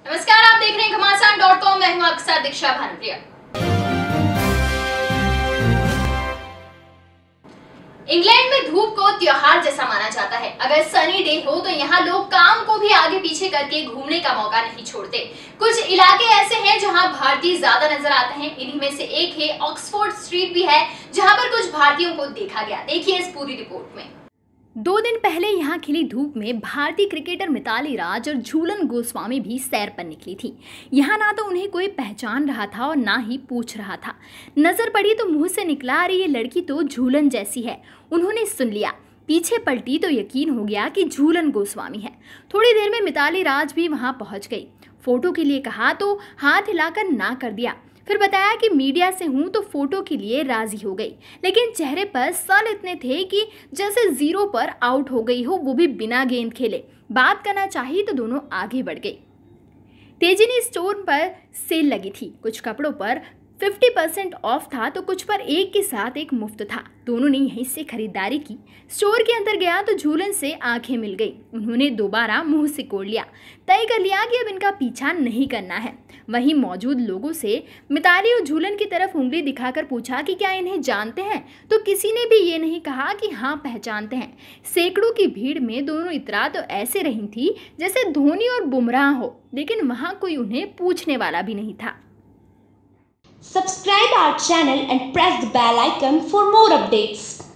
नमस्कार, आप देख रहे हैं घमासान.com। मैं हूं आपके साथ दीक्षा भानुप्रिया। इंग्लैंड में धूप को त्योहार जैसा माना जाता है। अगर सनी डे हो तो यहाँ लोग काम को भी आगे पीछे करके घूमने का मौका नहीं छोड़ते। कुछ इलाके ऐसे हैं जहाँ भारतीय ज्यादा नजर आते हैं। इन्हीं में से एक है ऑक्सफोर्ड स्ट्रीट भी है, जहाँ पर कुछ भारतीयों को देखा गया। देखिए इस पूरी रिपोर्ट में। 2 दिन पहले यहाँ खिली धूप में भारतीय क्रिकेटर मिताली राज और झूलन गोस्वामी भी सैर पर निकली थी। यहाँ ना तो उन्हें कोई पहचान रहा था और ना ही पूछ रहा था। नजर पड़ी तो मुंह से निकला, अरे ये लड़की तो झूलन जैसी है। उन्होंने सुन लिया, पीछे पलटी तो यकीन हो गया कि झूलन गोस्वामी है। थोड़ी देर में मिताली राज भी वहाँ पहुँच गई। फोटो के लिए कहा तो हाथ हिलाकर ना कर दिया। फिर बताया कि मीडिया से हूं तो फोटो के लिए राजी हो गई, लेकिन चेहरे पर सल इतने थे कि जैसे 0 पर आउट हो गई हो, वो भी बिना गेंद खेले। बात करना चाहिए तो दोनों आगे बढ़ गई। तेजिनी स्टोर पर सेल लगी थी। कुछ कपड़ों पर 50% ऑफ था तो कुछ पर एक के साथ एक मुफ्त था। दोनों ने यहीं से खरीदारी की। स्टोर के अंदर गया तो झूलन से आंखें मिल गई। उन्होंने दोबारा मुंह सिकोड़ लिया, तय कर लिया कि अब इनका पीछा नहीं करना है। वहीं मौजूद लोगों से मिताली और झूलन की तरफ उंगली दिखाकर पूछा कि क्या इन्हें जानते हैं, तो किसी ने भी ये नहीं कहा कि हाँ पहचानते हैं। सैकड़ों की भीड़ में दोनों इतरा तो ऐसे रही थी जैसे धोनी और बुमराह हो, लेकिन वहाँ कोई उन्हें पूछने वाला भी नहीं था। Subscribe our channel and press the bell icon for more updates.